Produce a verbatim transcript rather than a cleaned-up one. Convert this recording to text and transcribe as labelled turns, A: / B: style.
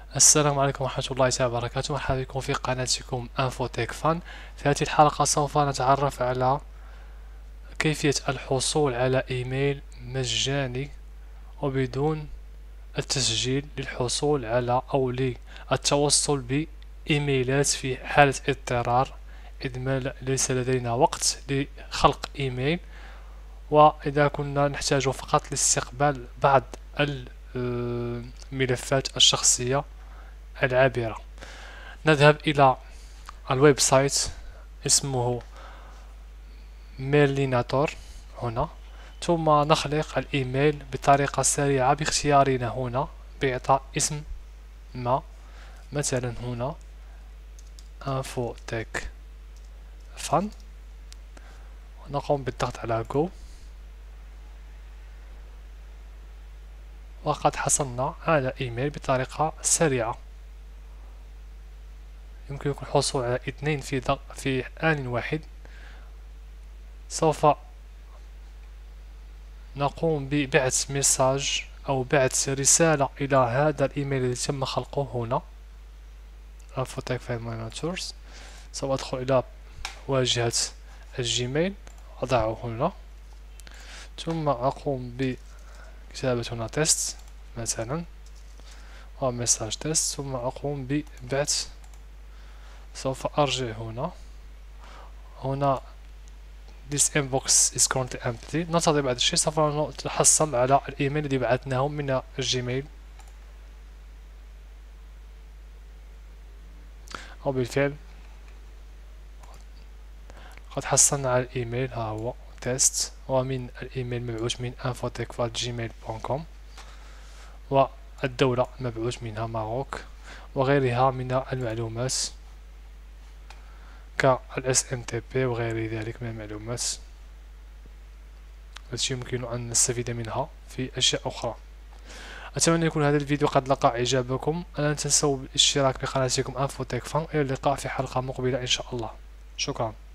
A: السلام عليكم ورحمة الله تعالى وبركاته. مرحبا بكم في قناتكم انفوتيك فان. في هذه الحلقة سوف نتعرف على كيفية الحصول على ايميل مجاني وبدون التسجيل للحصول على او للتوصل بايميلات في حالة اضطرار، إذ ما ليس لدينا وقت لخلق ايميل، وإذا كنا نحتاج فقط لاستقبال بعض الملفات الشخصية العابرة. نذهب إلى الويب سايت اسمه ميرليناتور هنا، ثم نخلق الإيميل بطريقة سريعة باختيارنا هنا بإعطاء اسم ما، مثلا هنا انفوتيك فان، ونقوم بالضغط على جو، وقد حصلنا على إيميل بطريقة سريعة. يمكنكم الحصول على اثنين في ضغط في آن واحد. سوف نقوم ببعث ميساج أو بعث رسالة إلى هذا الإيميل الذي تم خلقه هنا انفوتيك فايل مانجرز. سوف أدخل إلى واجهة الجيميل، أضعه هنا، ثم أقوم بكتابة هنا تيست مثلا وميساج تيست، ثم أقوم ببعث. سوف أرجع هنا هنا This inbox is currently empty. ننتظر بعد الشيء، سوف نتحصل على الإيميل الذي بعثناه من الجيميل. وبالفعل قد حصلنا على الإيميل، ها هو تيست، ومن الإيميل مبعوث من انفوتيك فات جيميل دوت كوم، والدولة مبعوث منها ماروك، وغيرها من المعلومات كال إس إم تي بي وغير ذلك من المعلومات التي يمكن أن نستفيد منها في أشياء أخرى. أتمنى يكون هذا الفيديو قد لقى إعجابكم. لا تنسوا الاشتراك بقناتكم انفوتيك فان. إلى اللقاء في حلقة مقبلة إن شاء الله. شكرا.